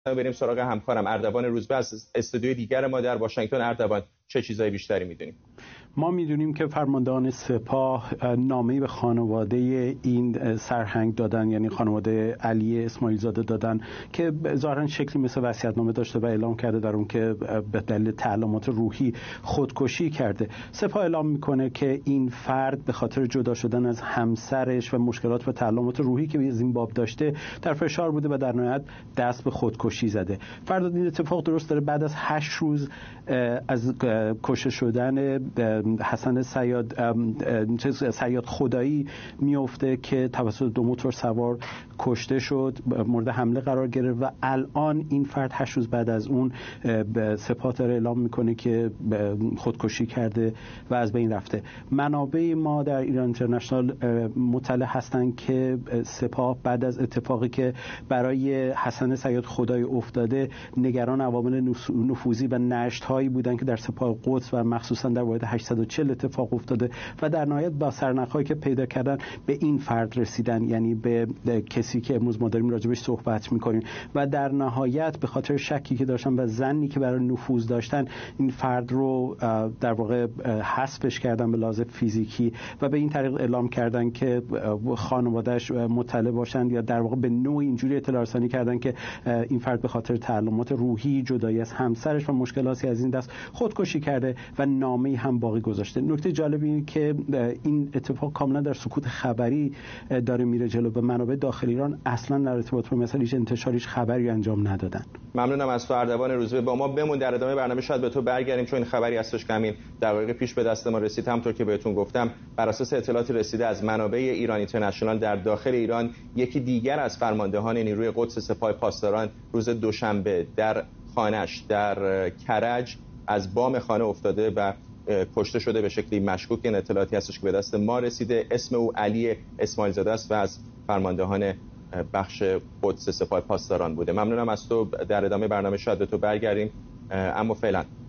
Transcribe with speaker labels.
Speaker 1: بریم سراغ همکارم اردوان روزبه از استودیوی دیگر ما در واشنگتن. اردوان، چه چیزایی بیشتری میدونیم؟
Speaker 2: ما میدونیم که فرماندهان سپاه نامه‌ای به خانواده این سرهنگ دادن، یعنی خانواده علی اسماعیل زاده دادن که ظاهرا شکلی مثل وصیت‌نامه داشته و اعلام کرده در اون که به دلیل تعلمات روحی خودکشی کرده. سپاه اعلام میکنه که این فرد به خاطر جدا شدن از همسرش و مشکلات و تعلمات روحی که از این باب داشته در فشار بوده و در نهایت دست به خودکشی زده. فردا این اتفاق درست داره بعد از 8 روز از کشته شدن حسن صیاد خدایی میفته که توسط 2 موتور سوار کشته شد، مورد حمله قرار گرفت و الان این فرد 8 روز بعد از اون به سپاه داره اعلام میکنه که خودکشی کرده و از بین رفته. منابع ما در ایران اینترنشنال مطلع هستن که سپاه بعد از اتفاقی که برای حسن صیاد خدایی افتاده نگران عوامل نفوذی و نشت‌هایی بودن که در سپاه قدس و مخصوصا در واحد 840 اتفاق افتاده و در نهایت با سرنخ‌هایی که پیدا کردن به این فرد رسیدن، یعنی به کسی که امروز ما داریم راجبش صحبت می‌کنیم و در نهایت به خاطر شکی که داشتن و ظنی که برای نفوذ داشتن این فرد رو در واقع حذفش کردن به لحاظ فیزیکی و به این طریق اعلام کردن که خانواده‌اش مطلع باشن یا در واقع به نوعی اینجوری اطلاع رسانی کردن که این فرد به خاطر تعلمات روحی، جدایی از همسرش و مشکلاتی از این دست خودکشی کرده و نامه‌ای هم باقی گذاشته. نکته جالب اینه که این اتفاق کاملا در سکوت خبری داره میره جلو و منابع داخل ایران اصلا در ارتباط با مسئله انتشاریش خبری انجام ندادن.
Speaker 1: ممنونم از تو اردوان روزبه. با ما بمون، در ادامه برنامه شاید به تو برگردیم چون این خبری هستش که همین دقایق پیش به دست ما رسید. همونطور که بهتون گفتم بر اساس اطلاعاتی رسیده از منابع ایران اینترنشنال در داخل ایران یکی دیگر از فرماندهان نیروی قدس سپاه پاسداران روز دوشنبه در خانه‌اش در کرج از بام خانه افتاده و کشته شده به شکلی مشکوک. این اطلاعاتی هستش که به دست ما رسیده. اسم او علی اسماعیل زاده است و از فرماندهان بخش قدس سپاه پاسداران بوده. ممنونم از تو. در ادامه برنامه شاید به تو برگردیم، اما فعلا